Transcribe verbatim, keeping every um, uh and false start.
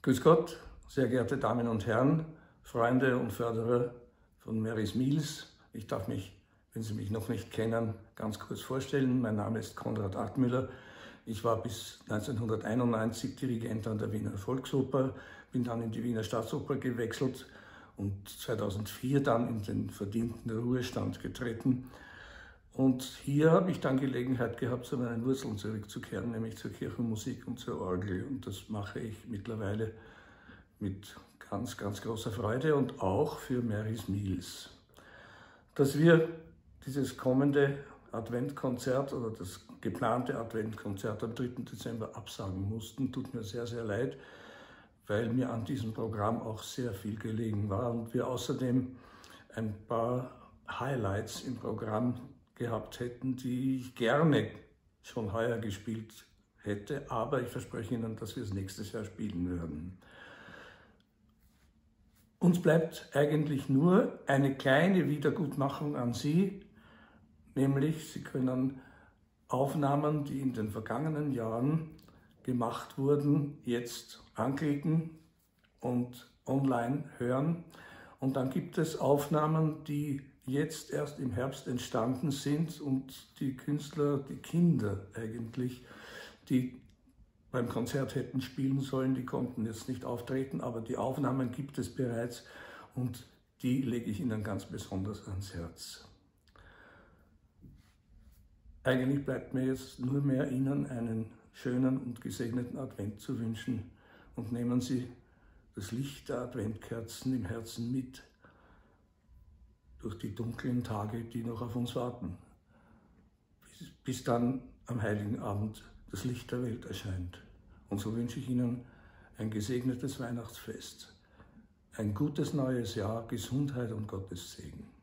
Grüß Gott, sehr geehrte Damen und Herren, Freunde und Förderer von Mary's Meals. Ich darf mich, wenn Sie mich noch nicht kennen, ganz kurz vorstellen. Mein Name ist Konrad Artmüller. Ich war bis neunzehnhunderteinundneunzig Dirigent an der Wiener Volksoper, bin dann in die Wiener Staatsoper gewechselt und zweitausendvier dann in den verdienten Ruhestand getreten. Und hier habe ich dann Gelegenheit gehabt, zu meinen Wurzeln zurückzukehren, nämlich zur Kirchenmusik und zur Orgel. Und das mache ich mittlerweile mit ganz, ganz großer Freude und auch für Mary's Meals. Dass wir dieses kommende Adventkonzert oder das geplante Adventkonzert am dritten Dezember absagen mussten, tut mir sehr, sehr leid, weil mir an diesem Programm auch sehr viel gelegen war und wir außerdem ein paar Highlights im Programm gehabt hätten, die ich gerne schon heuer gespielt hätte, aber ich verspreche Ihnen, dass wir es nächstes Jahr spielen werden. Uns bleibt eigentlich nur eine kleine Wiedergutmachung an Sie, nämlich Sie können Aufnahmen, die in den vergangenen Jahren gemacht wurden, jetzt anklicken und online hören. Und dann gibt es Aufnahmen, die jetzt erst im Herbst entstanden sind und die Künstler, die Kinder eigentlich, die beim Konzert hätten spielen sollen, die konnten jetzt nicht auftreten, aber die Aufnahmen gibt es bereits und die lege ich Ihnen ganz besonders ans Herz. Eigentlich bleibt mir jetzt nur mehr Ihnen einen schönen und gesegneten Advent zu wünschen und nehmen Sie das Licht der Adventkerzen im Herzen mit durch die dunklen Tage, die noch auf uns warten, bis, bis dann am Heiligen Abend das Licht der Welt erscheint. Und so wünsche ich Ihnen ein gesegnetes Weihnachtsfest, ein gutes neues Jahr, Gesundheit und Gottes Segen.